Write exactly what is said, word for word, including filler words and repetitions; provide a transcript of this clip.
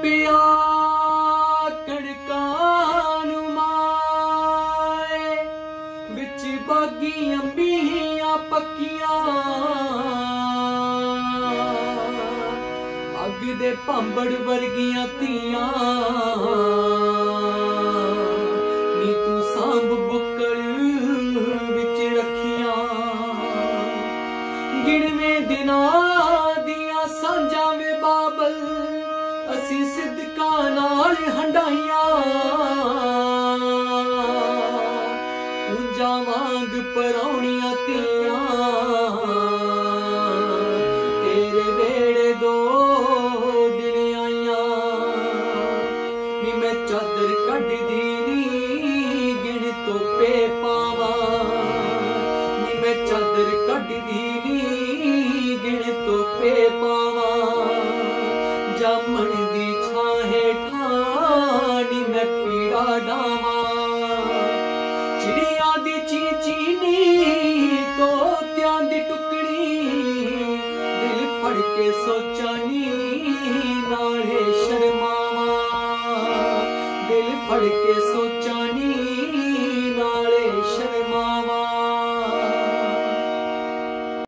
पिया कड़कां नूं माए विच बागी अंबियां पक्कियां अग दे भांबड़ वर्गियां धीआं नी तू सांभ बुक्कल विच रखियां गिणवे दिनां दियां सांझां वे बाबल असी सिद्दकां नाल हंडाइयां कुंजां वांग परौणियां धीआं तेरे वेड़े दो दिन आइयां नी मैं चादर कड्ढदी नी गिण तोपे पावां नी मैं चादर कड्ढदी नी गिण तोपे पावां जामण दी छां हेठां नी मैं पीड़ा डावां चिड़ियां दी चीं-चीं नी तोतियां दी टुकड़ी दिल फड़ के सोचां नी नाले शर्मावां दिल फड़ के सोचां नी